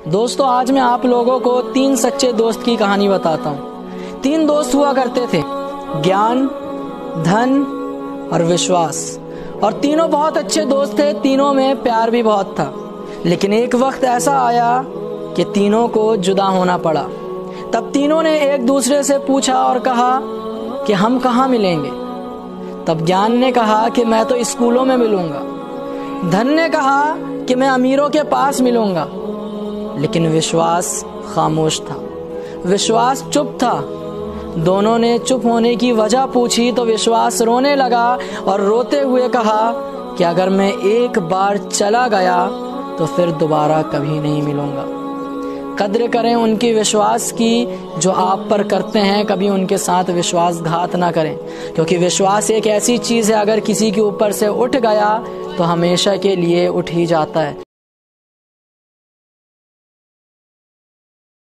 दोस्तों, आज मैं आप लोगों को 3 सच्चे दोस्त की कहानी बताता हूँ। 3 दोस्त हुआ करते थे, ज्ञान, धन और विश्वास। और तीनों बहुत अच्छे दोस्त थे, तीनों में प्यार भी बहुत था। लेकिन एक वक्त ऐसा आया कि तीनों को जुदा होना पड़ा। तब तीनों ने एक दूसरे से पूछा और कहा कि हम कहाँ मिलेंगे। तब ज्ञान ने कहा कि मैं तो स्कूलों में मिलूंगा। धन ने कहा कि मैं अमीरों के पास मिलूंगा। लेकिन विश्वास खामोश था, विश्वास चुप था। दोनों ने चुप होने की वजह पूछी तो विश्वास रोने लगा और रोते हुए कहा कि अगर मैं एक बार चला गया तो फिर दोबारा कभी नहीं मिलूंगा। कद्र करें उनकी विश्वास की जो आप पर करते हैं, कभी उनके साथ विश्वासघात ना करें, क्योंकि विश्वास एक ऐसी चीज़ है, अगर किसी के ऊपर से उठ गया तो हमेशा के लिए उठ ही जाता है।